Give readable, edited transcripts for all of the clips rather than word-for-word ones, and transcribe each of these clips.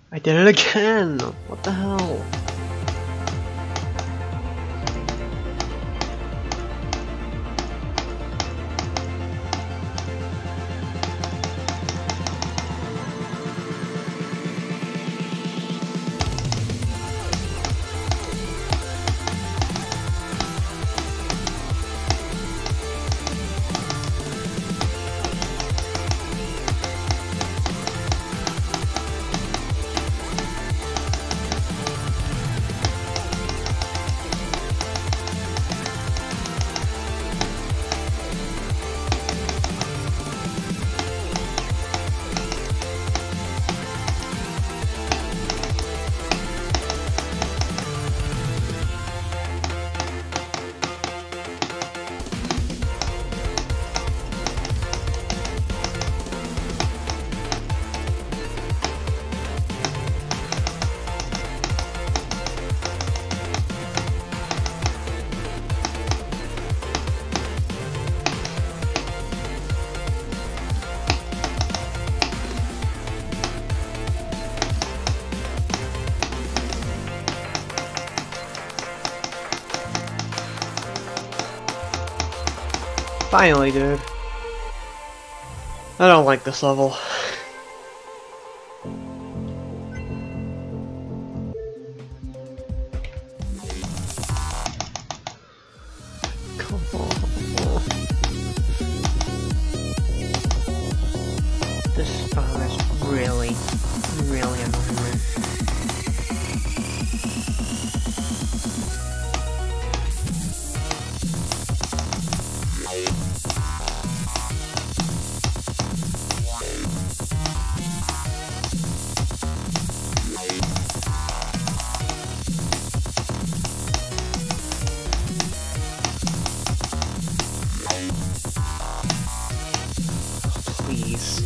I did it again! What the hell? Finally, dude. I don't like this level. Come on. This spawn is really annoying me. Please.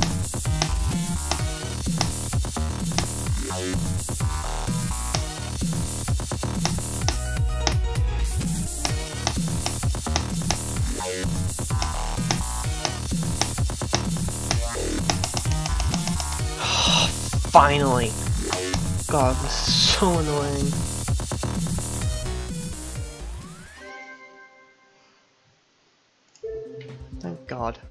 Finally! God, this is so annoying. Thank God.